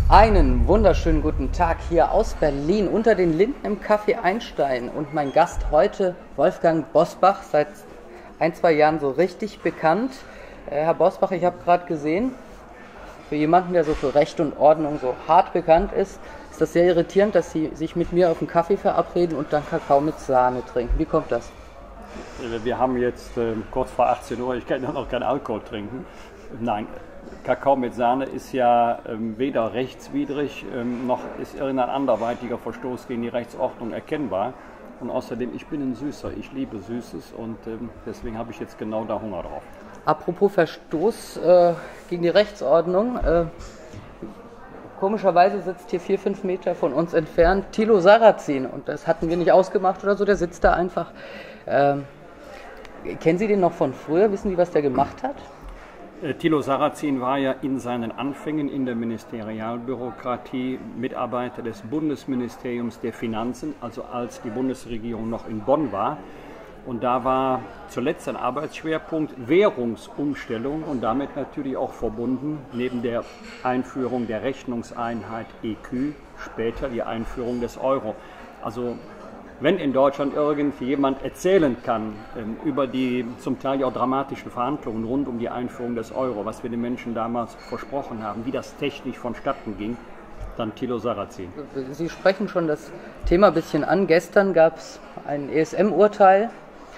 Einen wunderschönen guten Tag hier aus Berlin unter den Linden im Café Einstein und mein Gast heute Wolfgang Bosbach, seit 1-2 Jahren so richtig bekannt. Herr Bosbach, ich habe gerade gesehen, für jemanden, der so für Recht und Ordnung so hart bekannt ist das sehr irritierend, dass Sie sich mit mir auf einen Kaffee verabreden und dann Kakao mit Sahne trinken. Wie kommt das? Wir haben jetzt kurz vor 18 Uhr, ich kann ja noch keinen Alkohol trinken. Nein, Kakao mit Sahne ist ja weder rechtswidrig, noch ist irgendein anderweitiger Verstoß gegen die Rechtsordnung erkennbar. Und außerdem, ich bin ein Süßer, ich liebe Süßes und deswegen habe ich jetzt genau da Hunger drauf. Apropos Verstoß gegen die Rechtsordnung, komischerweise sitzt hier 4-5 Meter von uns entfernt Thilo Sarrazin und das hatten wir nicht ausgemacht oder so, der sitzt da einfach. Kennen Sie den noch von früher? Wissen Sie, was der gemacht hat? Thilo Sarrazin war ja in seinen Anfängen in der Ministerialbürokratie Mitarbeiter des Bundesministeriums der Finanzen, also als die Bundesregierung noch in Bonn war. Und da war zuletzt ein Arbeitsschwerpunkt Währungsumstellung und damit natürlich auch verbunden, neben der Einführung der Rechnungseinheit EQ, später die Einführung des Euro. Also wenn in Deutschland irgendjemand erzählen kann über die zum Teil auch dramatischen Verhandlungen rund um die Einführung des Euro, was wir den Menschen damals versprochen haben, wie das technisch vonstatten ging, dann Thilo Sarrazin. Sie sprechen schon das Thema ein bisschen an. Gestern gab es ein ESM-Urteil.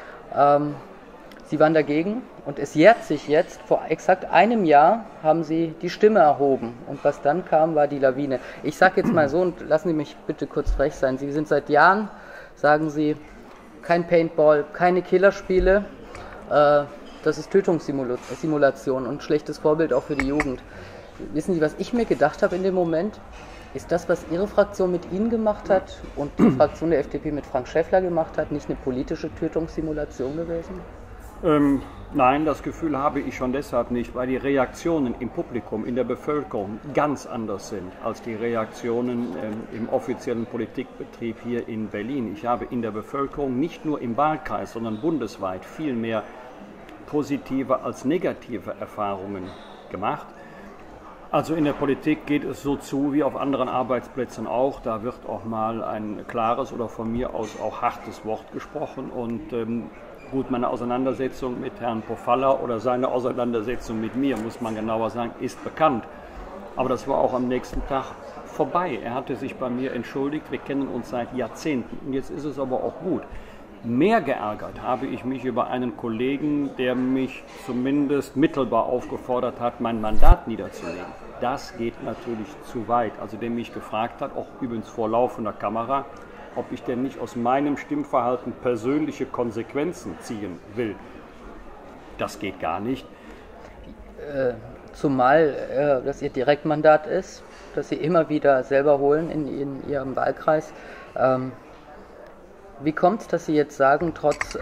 Sie waren dagegen und es jährt sich jetzt, vor exakt einem Jahr haben Sie die Stimme erhoben und was dann kam, war die Lawine. Ich sage jetzt mal so und lassen Sie mich bitte kurz frech sein, Sie sind seit Jahren, sagen Sie, kein Paintball, keine Killerspiele, das ist Tötungssimulation und schlechtes Vorbild auch für die Jugend. Wissen Sie, was ich mir gedacht habe in dem Moment? Ist das, was Ihre Fraktion mit Ihnen gemacht hat und die Fraktion der FDP mit Frank Schäffler gemacht hat, nicht eine politische Tötungssimulation gewesen? Nein, das Gefühl habe ich schon deshalb nicht, weil die Reaktionen im Publikum, in der Bevölkerung ganz anders sind als die Reaktionen im offiziellen Politikbetrieb hier in Berlin. Ich habe in der Bevölkerung nicht nur im Wahlkreis, sondern bundesweit viel mehr positive als negative Erfahrungen gemacht. Also in der Politik geht es so zu wie auf anderen Arbeitsplätzen auch. Da wird auch mal ein klares oder von mir aus auch hartes Wort gesprochen. Und gut, meine Auseinandersetzung mit Herrn Pofalla oder seine Auseinandersetzung mit mir, muss man genauer sagen, ist bekannt. Aber das war auch am nächsten Tag vorbei. Er hatte sich bei mir entschuldigt. Wir kennen uns seit Jahrzehnten. Und jetzt ist es aber auch gut. Mehr geärgert habe ich mich über einen Kollegen, der mich zumindest mittelbar aufgefordert hat, mein Mandat niederzulegen. Das geht natürlich zu weit. Also der mich gefragt hat, auch übrigens vor laufender Kamera, ob ich denn nicht aus meinem Stimmverhalten persönliche Konsequenzen ziehen will. Das geht gar nicht. Zumal das Ihr Direktmandat ist, das Sie immer wieder selber holen in Ihrem Wahlkreis. Wie kommt es, dass Sie jetzt sagen, trotz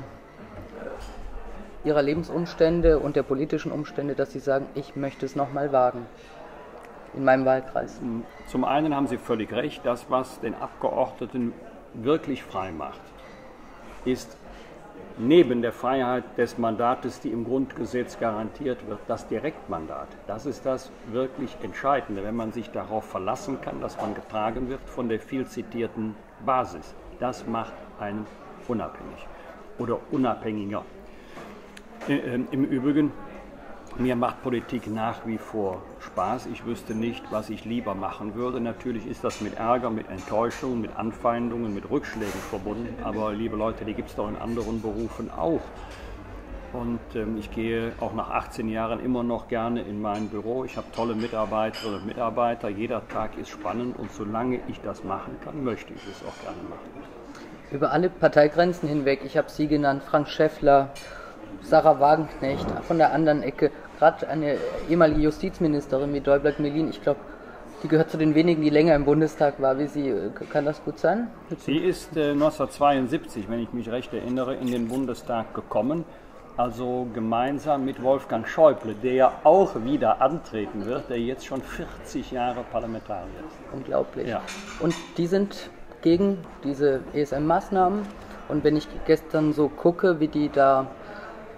Ihrer Lebensumstände und der politischen Umstände, dass Sie sagen, ich möchte es nochmal wagen in meinem Wahlkreis? Zum einen haben Sie völlig recht, das, was den Abgeordneten wirklich frei macht, ist neben der Freiheit des Mandates, die im Grundgesetz garantiert wird, das Direktmandat. Das ist das wirklich Entscheidende, wenn man sich darauf verlassen kann, dass man getragen wird von der viel zitierten Basis. Das macht einen unabhängig oder unabhängiger. Im Übrigen, mir macht Politik nach wie vor Spaß. Ich wüsste nicht, was ich lieber machen würde. Natürlich ist das mit Ärger, mit Enttäuschung, mit Anfeindungen, mit Rückschlägen verbunden. Aber liebe Leute, die gibt es doch in anderen Berufen auch. Und ich gehe auch nach 18 Jahren immer noch gerne in mein Büro. Ich habe tolle Mitarbeiterinnen und Mitarbeiter. Jeder Tag ist spannend und solange ich das machen kann, möchte ich es auch gerne machen. Über alle Parteigrenzen hinweg, ich habe Sie genannt, Frank Schäffler, Sarah Wagenknecht, von der anderen Ecke, gerade eine ehemalige Justizministerin wie Däubler-Gmelin, ich glaube, die gehört zu den wenigen, die länger im Bundestag war wie Sie. Kann das gut sein? Sie ist 1972, wenn ich mich recht erinnere, in den Bundestag gekommen. Also gemeinsam mit Wolfgang Schäuble, der ja auch wieder antreten wird, der jetzt schon 40 Jahre Parlamentarier ist. Unglaublich. Ja. Und die sind gegen diese ESM-Maßnahmen. Und wenn ich gestern so gucke, wie die da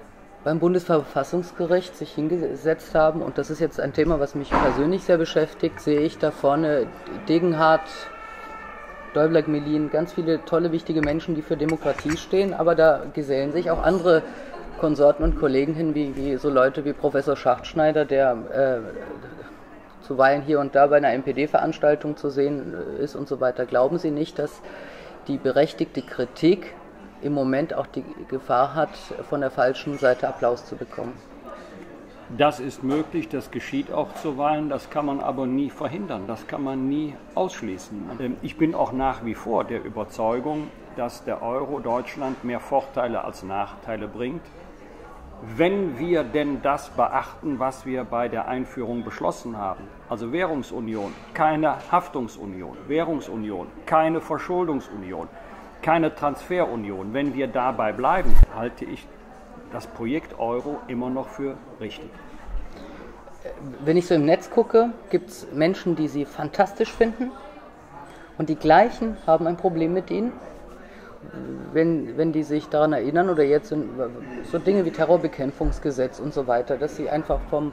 beim Bundesverfassungsgericht sich hingesetzt haben, und das ist jetzt ein Thema, was mich persönlich sehr beschäftigt, sehe ich da vorne Degenhardt, Däubler-Gmelin, ganz viele tolle, wichtige Menschen, die für Demokratie stehen, aber da gesellen sich auch andere Konsorten und Kollegen hin, wie so Leute wie Professor Schachtschneider, der zuweilen hier und da bei einer NPD-Veranstaltung zu sehen ist und so weiter. Glauben Sie nicht, dass die berechtigte Kritik im Moment auch die Gefahr hat, von der falschen Seite Applaus zu bekommen? Das ist möglich, das geschieht auch zuweilen, das kann man aber nie verhindern, das kann man nie ausschließen. Ich bin auch nach wie vor der Überzeugung, dass der Euro Deutschland mehr Vorteile als Nachteile bringt, wenn wir denn das beachten, was wir bei der Einführung beschlossen haben. Also Währungsunion, keine Haftungsunion, Währungsunion, keine Verschuldungsunion, keine Transferunion. Wenn wir dabei bleiben, halte ich das Projekt Euro immer noch für richtig. Wenn ich so im Netz gucke, gibt es Menschen, die Sie fantastisch finden, und die gleichen haben ein Problem mit Ihnen. Wenn die sich daran erinnern, oder jetzt sind so Dinge wie Terrorbekämpfungsgesetz und so weiter, dass sie einfach vom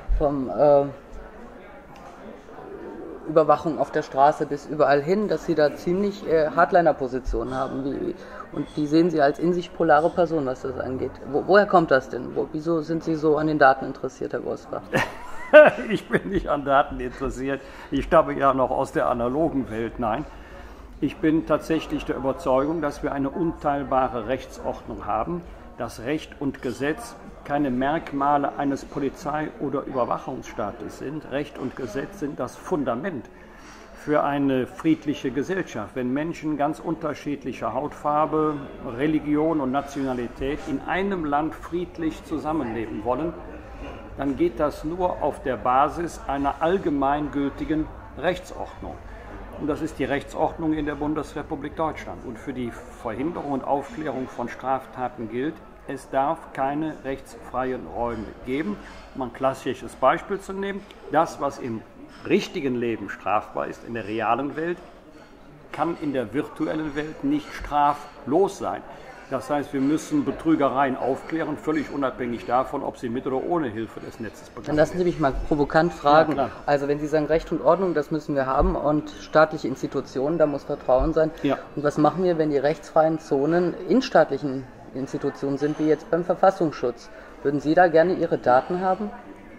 Überwachung auf der Straße bis überall hin, dass sie da ziemlich Hardliner-Positionen haben. Und die sehen Sie als in sich polare Person, was das angeht. Woher kommt das denn? Wieso sind Sie so an den Daten interessiert, Herr Bosbach? Ich bin nicht an Daten interessiert. Ich stamme ja noch aus der analogen Welt. Nein, ich bin tatsächlich der Überzeugung, dass wir eine unteilbare Rechtsordnung haben, dass Recht und Gesetz keine Merkmale eines Polizei- oder Überwachungsstaates sind. Recht und Gesetz sind das Fundament für eine friedliche Gesellschaft. Wenn Menschen ganz unterschiedlicher Hautfarbe, Religion und Nationalität in einem Land friedlich zusammenleben wollen, dann geht das nur auf der Basis einer allgemeingültigen Rechtsordnung. Und das ist die Rechtsordnung in der Bundesrepublik Deutschland. Und für die Verhinderung und Aufklärung von Straftaten gilt, es darf keine rechtsfreien Räume geben. Um ein klassisches Beispiel zu nehmen, das, was im richtigen Leben strafbar ist, in der realen Welt, kann in der virtuellen Welt nicht straflos sein. Das heißt, wir müssen Betrügereien aufklären, völlig unabhängig davon, ob sie mit oder ohne Hilfe des Netzes begangen werden. Dann lassen Sie mich mal provokant fragen. Ja, also wenn Sie sagen, Recht und Ordnung, das müssen wir haben, und staatliche Institutionen, da muss Vertrauen sein. Ja. Und was machen wir, wenn die rechtsfreien Zonen in staatlichen Institutionen sind, wie jetzt beim Verfassungsschutz? Würden Sie da gerne Ihre Daten haben?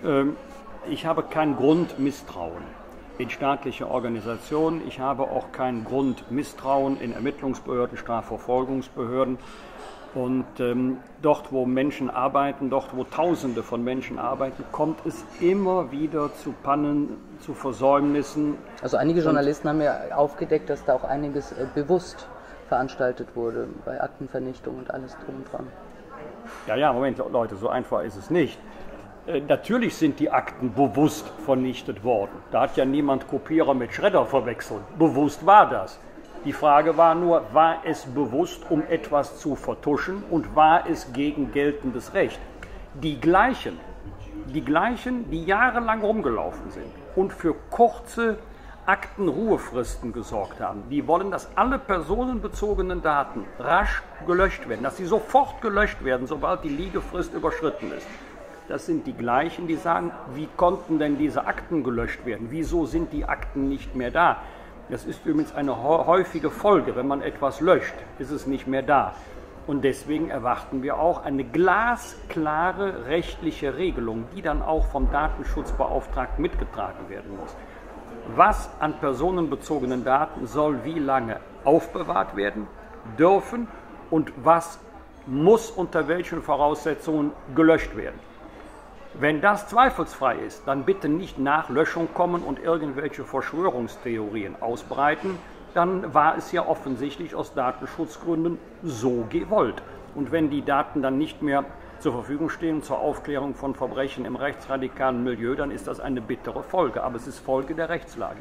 Ich habe keinen Grundmisstrauen in staatliche Organisationen. Ich habe auch keinen Grundmisstrauen in Ermittlungsbehörden, Strafverfolgungsbehörden. Und dort, wo Menschen arbeiten, dort, wo Tausende von Menschen arbeiten, kommt es immer wieder zu Pannen, zu Versäumnissen. Also einige Journalisten haben ja aufgedeckt, dass da auch einiges bewusst veranstaltet wurde, bei Aktenvernichtung und alles drum und dran. Ja, Moment, Leute, so einfach ist es nicht. Natürlich sind die Akten bewusst vernichtet worden. Da hat ja niemand Kopierer mit Schredder verwechselt. Bewusst war das. Die Frage war nur, war es bewusst, um etwas zu vertuschen, und war es gegen geltendes Recht? Die gleichen, die jahrelang rumgelaufen sind und für kurze Aktenruhefristen gesorgt haben, die wollen, dass alle personenbezogenen Daten rasch gelöscht werden, dass sie sofort gelöscht werden, sobald die Liegefrist überschritten ist. Das sind die gleichen, die sagen, wie konnten denn diese Akten gelöscht werden? Wieso sind die Akten nicht mehr da? Das ist übrigens eine häufige Folge. Wenn man etwas löscht, ist es nicht mehr da. Und deswegen erwarten wir auch eine glasklare rechtliche Regelung, die dann auch vom Datenschutzbeauftragten mitgetragen werden muss. Was an personenbezogenen Daten soll wie lange aufbewahrt werden dürfen und was muss unter welchen Voraussetzungen gelöscht werden. Wenn das zweifelsfrei ist, dann bitte nicht nach Löschung kommen und irgendwelche Verschwörungstheorien ausbreiten. Dann war es ja offensichtlich aus Datenschutzgründen so gewollt. Und wenn die Daten dann nicht mehr zur Verfügung stehen zur Aufklärung von Verbrechen im rechtsradikalen Milieu, dann ist das eine bittere Folge. Aber es ist Folge der Rechtslage.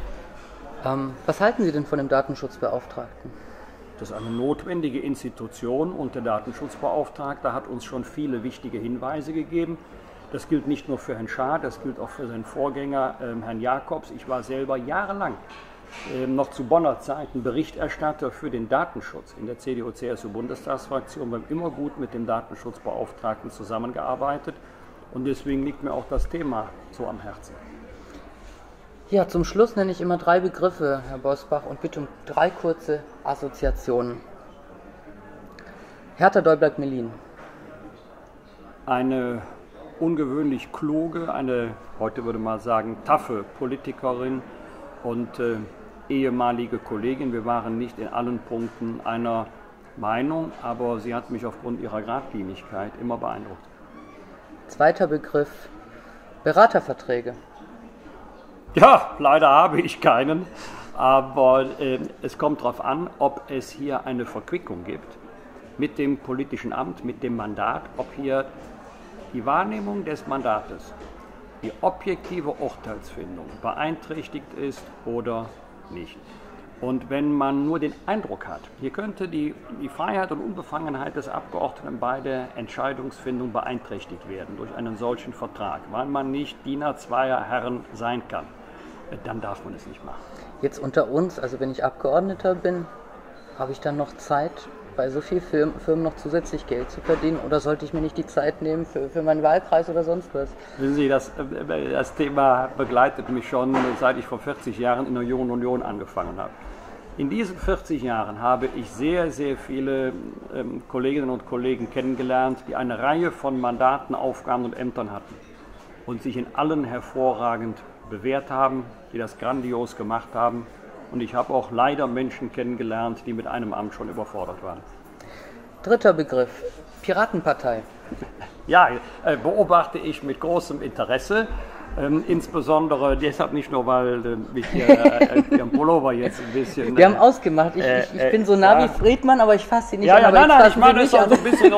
Was halten Sie denn von dem Datenschutzbeauftragten? Das ist eine notwendige Institution, und der Datenschutzbeauftragte hat uns schon viele wichtige Hinweise gegeben. Das gilt nicht nur für Herrn Schaar, das gilt auch für seinen Vorgänger, Herrn Jakobs. Ich war selber jahrelang noch zu Bonner Zeiten Berichterstatter für den Datenschutz in der CDU-CSU-Bundestagsfraktion. Wir haben immer gut mit dem Datenschutzbeauftragten zusammengearbeitet und deswegen liegt mir auch das Thema so am Herzen. Ja, zum Schluss nenne ich immer 3 Begriffe, Herr Bosbach, und bitte um 3 kurze Assoziationen. Hertha Däubler-Gmelin. Eine ungewöhnlich kluge, heute würde man sagen, taffe Politikerin und ehemalige Kollegin. Wir waren nicht in allen Punkten einer Meinung, aber sie hat mich aufgrund ihrer Geradlinigkeit immer beeindruckt. Zweiter Begriff, Beraterverträge. Ja, leider habe ich keinen, aber es kommt darauf an, ob es hier eine Verquickung gibt mit dem politischen Amt, mit dem Mandat, ob hier die Wahrnehmung des Mandates, die objektive Urteilsfindung beeinträchtigt ist oder nicht. Und wenn man nur den Eindruck hat, hier könnte die Freiheit und Unbefangenheit des Abgeordneten bei der Entscheidungsfindung beeinträchtigt werden durch einen solchen Vertrag, weil man nicht Diener zweier Herren sein kann, dann darf man es nicht machen. Jetzt unter uns, also wenn ich Abgeordneter bin, habe ich dann noch Zeit, bei so vielen Firmen noch zusätzlich Geld zu verdienen, oder sollte ich mir nicht die Zeit nehmen für meinen Wahlkreis oder sonst was? Wissen Sie, das Thema begleitet mich schon, seit ich vor 40 Jahren in der Jungen Union angefangen habe. In diesen 40 Jahren habe ich sehr, sehr viele Kolleginnen und Kollegen kennengelernt, die eine Reihe von Mandaten, Aufgaben und Ämtern hatten und sich in allen hervorragend bewährt haben, die das grandios gemacht haben. Und ich habe auch leider Menschen kennengelernt, die mit einem Amt schon überfordert waren. Dritter Begriff, Piratenpartei. Ja, beobachte ich mit großem Interesse. Insbesondere deshalb nicht nur, weil mich Ihren Pullover jetzt ein bisschen... Wir haben ausgemacht, ich bin so nah wie Friedmann, aber ich fasse sie nicht an. Nein, ich meine, das ist auch so ein bisschen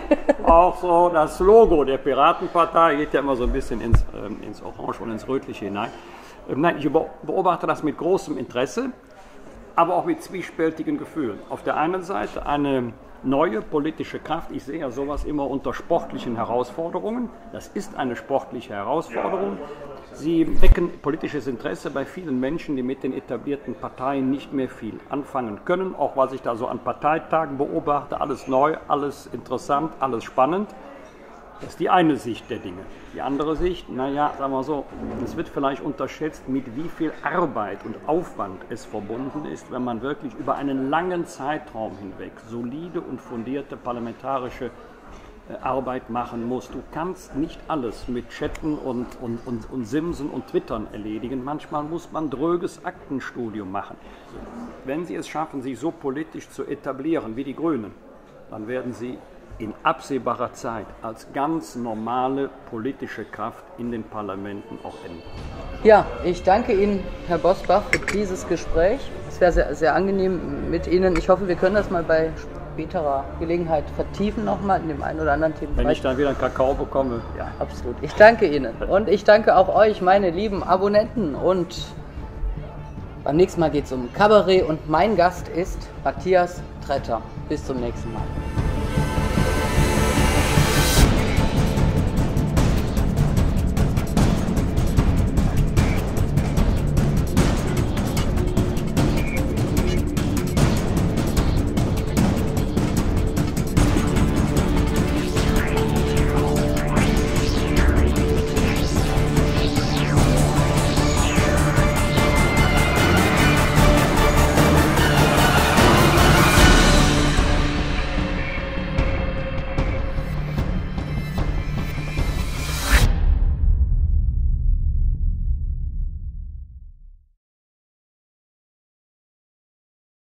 auch so das Logo der Piratenpartei, geht ja immer so ein bisschen ins Orange und ins Rötliche hinein. Nein, ich beobachte das mit großem Interesse, aber auch mit zwiespältigen Gefühlen. Auf der einen Seite eine neue politische Kraft. Ich sehe ja sowas immer unter sportlichen Herausforderungen. Das ist eine sportliche Herausforderung. Sie wecken politisches Interesse bei vielen Menschen, die mit den etablierten Parteien nicht mehr viel anfangen können. Auch was ich da so an Parteitagen beobachte, alles neu, alles interessant, alles spannend. Das ist die eine Sicht der Dinge. Die andere Sicht, sagen wir so, es wird vielleicht unterschätzt, mit wie viel Arbeit und Aufwand es verbunden ist, wenn man wirklich über einen langen Zeitraum hinweg solide und fundierte parlamentarische Arbeit machen muss. Du kannst nicht alles mit Chatten und Simsen und Twittern erledigen. Manchmal muss man dröges Aktenstudium machen. Wenn Sie es schaffen, sich so politisch zu etablieren wie die Grünen, dann werden Sie in absehbarer Zeit als ganz normale politische Kraft in den Parlamenten auch enden. Ja, ich danke Ihnen, Herr Bosbach, für dieses Gespräch. Es wäre sehr, sehr angenehm mit Ihnen. Ich hoffe, wir können das mal bei späterer Gelegenheit vertiefen nochmal in dem einen oder anderen Themenbereich. Wenn ich dann wieder einen Kakao bekomme. Ja, absolut. Ich danke Ihnen. Und ich danke auch euch, meine lieben Abonnenten. Und beim nächsten Mal geht es um Kabarett und mein Gast ist Matthias Tretter. Bis zum nächsten Mal.